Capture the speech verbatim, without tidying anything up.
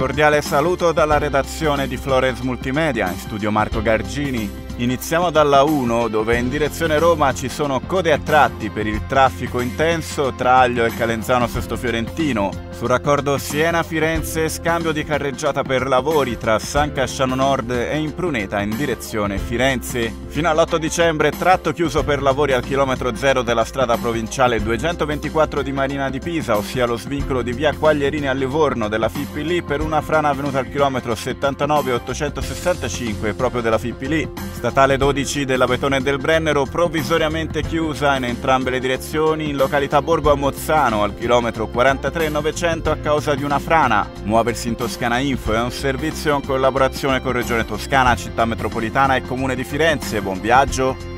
cordiale saluto dalla redazione di Florence Multimedia, in studio Marco Gargini. Iniziamo dalla uno, dove in direzione Roma ci sono code a tratti per il traffico intenso tra Aglio e Calenzano Sesto Fiorentino. Sul raccordo Siena-Firenze, scambio di carreggiata per lavori tra San Casciano Nord e Impruneta in direzione Firenze. Fino all'otto dicembre, tratto chiuso per lavori al chilometro zero della strada provinciale duecentoventiquattro di Marina di Pisa, ossia lo svincolo di via Quaglierini a Livorno della F I P L per una frana avvenuta al chilometro settantanove ottocentosessantacinque proprio della F I P L. Statale dodici della Betone del Brennero provvisoriamente chiusa in entrambe le direzioni in località Borgo a Mozzano al chilometro quarantatré novecento a causa di una frana. Muoversi in Toscana Info è un servizio in collaborazione con Regione Toscana, Città Metropolitana e Comune di Firenze. Buon viaggio!